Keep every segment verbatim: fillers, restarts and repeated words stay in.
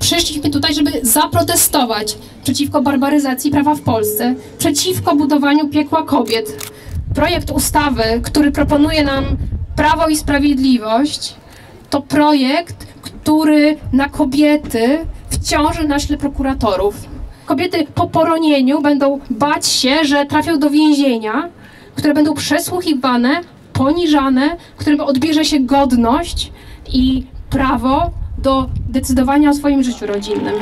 Przyszliśmy tutaj, żeby zaprotestować przeciwko barbaryzacji prawa w Polsce, przeciwko budowaniu piekła kobiet. Projekt ustawy, który proponuje nam Prawo i Sprawiedliwość, to projekt, który na kobiety wciąży naśle prokuratorów. Kobiety po poronieniu będą bać się, że trafią do więzienia, które będą przesłuchiwane, poniżane, którym odbierze się godność i prawo do decydowania o swoim życiu rodzinnym.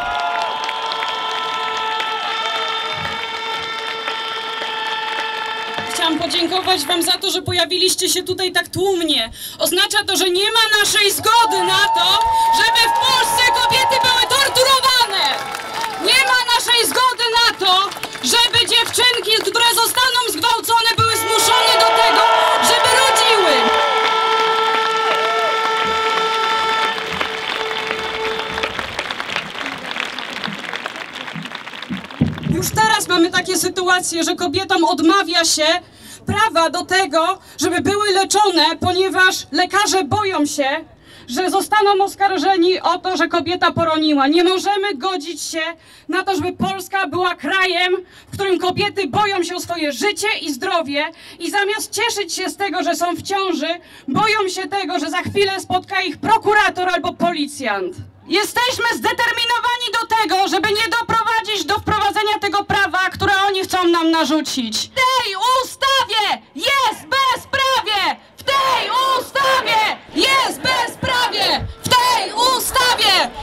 Chciałam podziękować wam za to, że pojawiliście się tutaj tak tłumnie. Oznacza to, że nie ma naszej zgody na to, żeby w Polsce kobiety były torturowane. Nie ma naszej zgody na to, żeby dziewczynki, które zostaną zgwałcone, były zmuszone do tego, żeby rodziły. Już teraz mamy takie sytuacje, że kobietom odmawia się prawa do tego, żeby były leczone, ponieważ lekarze boją się, że zostaną oskarżeni o to, że kobieta poroniła. Nie możemy godzić się na to, żeby Polska była krajem, w którym kobiety boją się o swoje życie i zdrowie i zamiast cieszyć się z tego, że są w ciąży, boją się tego, że za chwilę spotka ich prokurator albo policjant. Jesteśmy zdeterminowani do tego, żeby nie doprowadzić do wprowadzenia tego prawa, które oni chcą nam narzucić. W tej ustawie jest bezprawie! W tej ustawie jest bezprawie! W tej ustawie